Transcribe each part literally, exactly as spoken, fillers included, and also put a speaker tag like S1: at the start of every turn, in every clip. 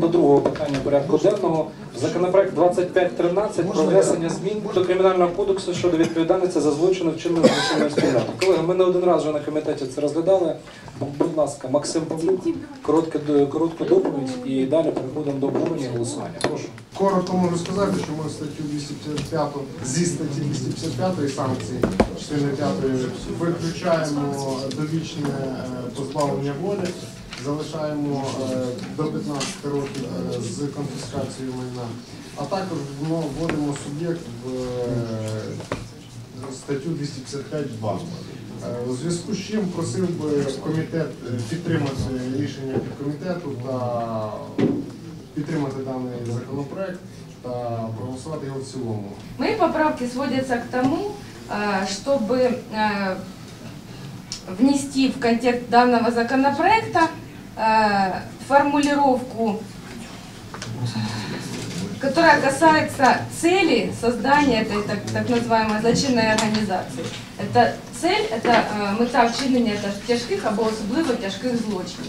S1: до другого питання порядку денного. Законопроект двадцять п'ять тринадцять про внесення змін до Кримінального кодексу щодо відповідальності за злочини, вчинені злочинною спільнотою. Колеги, ми не один раз вже на комітеті це розглядали. Будь ласка, Максим Павлюк, коротка, коротку доповідь і далі переходимо до обговорення і голосування. Прошу.
S2: Коротко можу сказати, що ми статтю двісті п'ятдесят п'ять, зі статті двісті п'ятдесят п'ять санкції частини п'ятої виключаємо довічне позбавлення волі, залишаємо до п'ятнадцяти років з конфіскацією майна, а також вводимо суб'єкт в статтю двісті п'ятдесят п'ять два. У зв'язку з чим просив би комітет підтримати рішення підкомітету та підтримати даний законопроект та проголосувати його в цілому.
S3: Мои поправки сводятся к тому, чтобы внести в контекст данного законопроекта формулировку, которая касается цели создания этой так, так называемой злочинной организации. Это цель, это мета вчинення тяжких або особливо тяжких злочинів.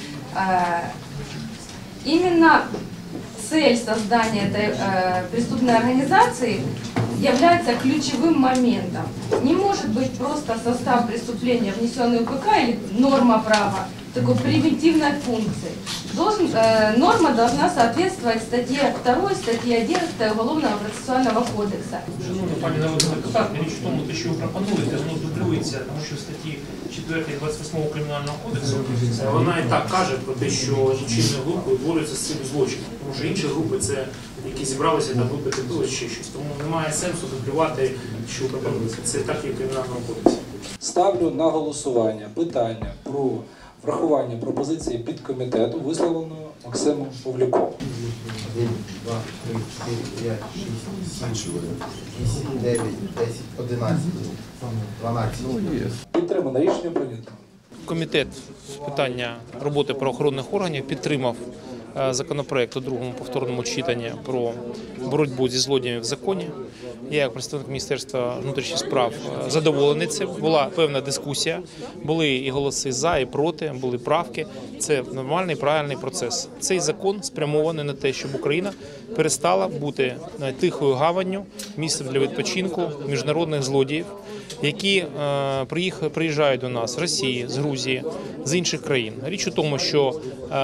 S3: Именно цель создания этой э, преступной организации является ключевым моментом. Не может быть просто состав преступления, внесенный в УПК, или норма права, такой примитивной функции. Должен, э, норма должна соответствовать статье второй, статье одиннадцатой Уголовного процессуального кодекса.
S4: Шановні пані народний депутат, річ в тому, що ви пропонуєте, воно дублюється, тому що в статті четвертій двадцять восьмого Кримінального кодексу вона і так каже про те, що злочинні групи утворюються з цим злочином, тому що інші групи це які зібралися там випити пиво чи щось, тому немає сенсу дублювати, що пропонується. Це так і в Кримінальному кодексі.
S1: Ставлю на голосування питання про врахування пропозиції підкомітету, висловленої Максимом Павлюком.
S5: один, два, три, чотири, п'ять, шість, сім, вісім, дев'ять, десять, одинадцять, дванадцять.
S1: Підтримано. Рішення прийнято.
S4: Комітет з питання роботи правоохоронних органів підтримав законопроект у другому повторному читанні про боротьбу зі злодіями в законі. Я, як представник Міністерства внутрішніх справ, задоволений цим. Була певна дискусія, були і голоси за, і проти, були правки. Це нормальний, правильний процес. Цей закон спрямований на те, щоб Україна перестала бути тихою гаванню, місцем для відпочинку міжнародних злодіїв, які приїжджають до нас з Росії, з Грузії, з інших країн. Річ у тому, що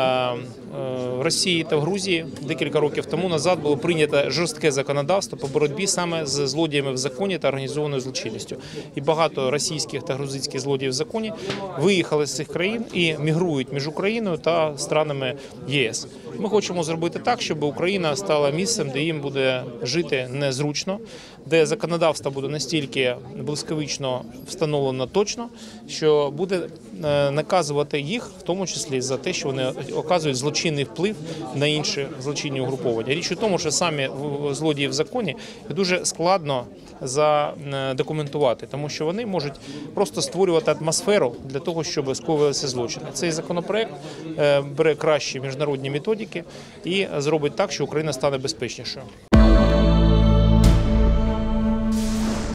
S4: в Росії та в Грузії декілька років тому назад було прийнято жорстке законодавство по боротьбі саме з злодіями в законі та організованою злочинністю. І багато російських та грузинських злодіїв в законі виїхали з цих країн і мігрують між Україною та странами ЄС. Ми хочемо зробити так, щоб Україна стала місцем, де їм буде жити незручно, де законодавство буде настільки блискавично встановлено точно, що буде наказувати їх, в тому числі за те, що вони оказують злочинний вплив на інші злочинні угруповання. Річ у тому, що самі злодії в законі дуже складно задокументувати, тому що вони можуть просто створювати атмосферу для того, щоб скоювалися злочини. Цей законопроект бере кращі міжнародні методики і зробить так, що Україна стане безпечнішою.